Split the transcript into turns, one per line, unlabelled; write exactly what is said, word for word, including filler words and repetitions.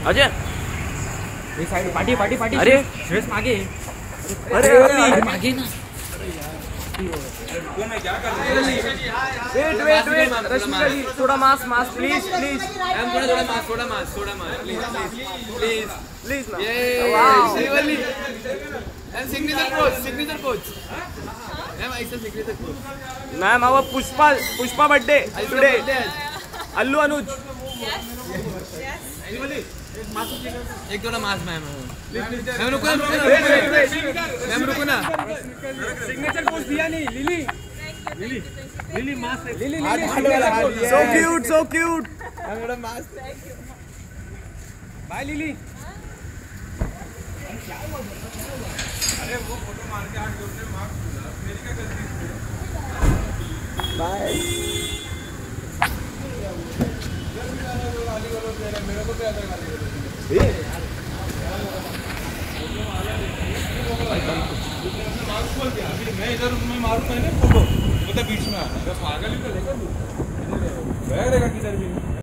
Ajay
side party party party.
अरे
dress मागे।
अरे
अरे मागे ना।
Wait wait wait Rashmika ji थोड़ा mask mask please please
ma'am थोड़ा थोड़ा मास्क थोड़ा मास्क थोड़ा मास्क प्लीज प्लीज
प्लीज ना।
ये
wow
Srivalli ma'am signature pose signature pose ma'am ऐसा signature pose
ma'am our Pushpa Pushpa birthday today Allu Anuj
एक थोड़ा मास्क मैम मैम रुको ना मैम रुको ना
सिग्नेचर पोज दिया नहीं Lily Lily Lily mask Lily
so cute so cute
थोड़ा मास्क
बाय लिली।
अरे वो फोटो मार के आठ लोग ने मार्क्स बोला मेरी क्या गलती
बाय।
मेरे को क्या था मार्क्स बोल दिया अभी मैं इधर में मारूं मैंने फोटो मतलब बीच में आना पागल ही तो देखो तू किधर भी